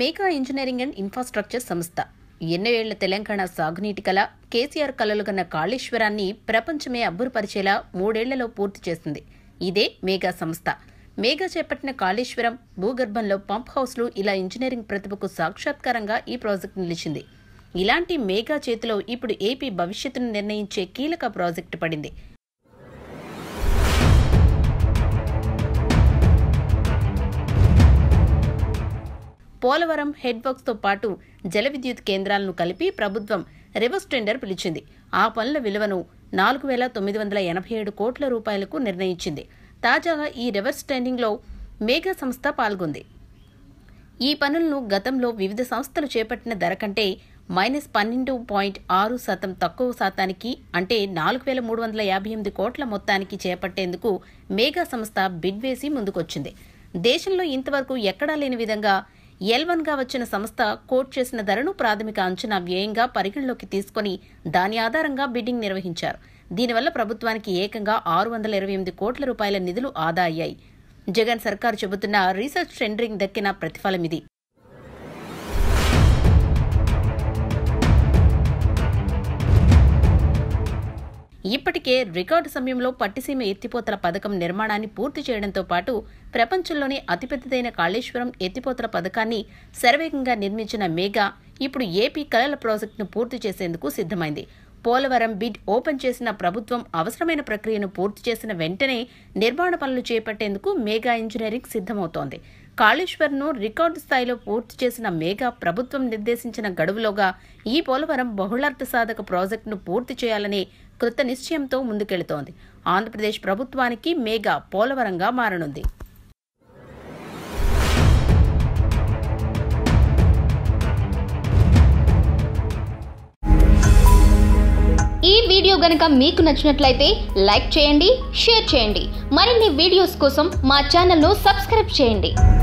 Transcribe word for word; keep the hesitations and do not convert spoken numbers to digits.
Megha engineering and infrastructure సంస్థ ఎన్నో ఏళ్ల తెలంగాణ సాగునీటి కళ కేసీఆర్ కలలుగన్న కాళేశ్వరాన్ని ప్రపంచమే అబ్బురపరిచేలా మూడేళ్లలో పూర్తి చేసింది. ఇదే మేఘా సంస్థ. మేఘా చేపట్టిన కాళేశ్వరం భూగర్భంలో పంప్ హౌస్లు ఇలా ఇంజనీరింగ్ ప్రతిభకు సాక్షాత్కారంగా ఈ ప్రాజెక్టు నిలిచింది. ఇలాంటి మేఘా చేతిలో ఇప్పుడు ఏపీ భవిష్యత్తును నిర్ణయించే కీలక ప్రాజెక్టు పడింది. పోలవరం హెడ్ వర్క్స్ తో పాటు జల విద్యుత్ కేంద్రాలను కలిపి ప్రభుత్వం రివర్స్ టెండర్ పిలిచింది. ఆ పనుల విలువను నాలుగు వేల తొమ్మిది వందల ఎనభై ఏడు కోట్ల రూపాయలకు నిర్ణయించింది. తాజాగా ఈ రివర్స్ టెండరింగ్లో మేఘా సంస్థ పాల్గొంది. ఈ పనులను గతంలో వివిధ సంస్థలు చేపట్టిన ధర కంటే మైనస్ పన్నెండు పాయింట్ ఆరు శాతం తక్కువ శాతానికి అంటే నాలుగు వేల మూడు వందల యాభై ఎనిమిది కోట్ల మొత్తానికి చేపట్టేందుకు మేఘా సంస్థ బిడ్ వేసి ముందుకొచ్చింది. దేశంలో ఇంతవరకు ఎక్కడా లేని విధంగా ఎల్ వన్ గా వచ్చిన సంస్థ కోట్ చేసిన ధరను ప్రాథమిక అంచనా వ్యయంగా పరిగణలోకి తీసుకుని దాని ఆధారంగా బిడ్డింగ్ నిర్వహించారు. దీనివల్ల ప్రభుత్వానికి ఏకంగా ఆరు వందల ఇరవై ఎనిమిది కోట్ల రూపాయల నిధులు ఆదా అయ్యాయి. జగన్ సర్కారు చెబుతున్న రీసెర్చ్ టెండరింగ్ దక్కిన ప్రతిఫలం ఇది. ఇప్పటికే రికార్డు సమయంలో పట్టిసీమ ఎత్తిపోతల పథకం నిర్మాణాన్ని పూర్తి చేయడంతో పాటు ప్రపంచంలోనే అతిపెద్దదైన కాళేశ్వరం ఎత్తిపోతల పథకాన్ని శరవేగంగా నిర్మించిన మేఘా ఇప్పుడు ఏపీ కలల ప్రాజెక్టును పూర్తి చేసేందుకు సిద్ధమైంది. పోలవరం బిడ్ ఓపెన్ చేసిన ప్రభుత్వం అవసరమైన ప్రక్రియను పూర్తి చేసిన వెంటనే నిర్మాణ పనులు చేపట్టేందుకు మేఘా ఇంజనీరింగ్ సిద్ధమవుతోంది. కాళేశ్వర్ను రికార్డు స్థాయిలో పూర్తి చేసిన మేఘా ప్రభుత్వం నిర్దేశించిన గడువులోగా ఈ పోలవరం బహుళార్థ సాధక ప్రాజెక్టును పూర్తి చేయాలనే కృత నిశ్చయంతో ముందుకెళుతోంది. ఆంధ్రప్రదేశ్ ప్రభుత్వానికి మేఘా పోలవరంగా మారనుంది. ఈ వీడియో గనుక మీకు నచ్చినట్లయితే లైక్ చేయండి, షేర్ చేయండి. మరిన్ని వీడియోస్ కోసం మా ఛానల్ను సబ్స్క్రైబ్ చేయండి.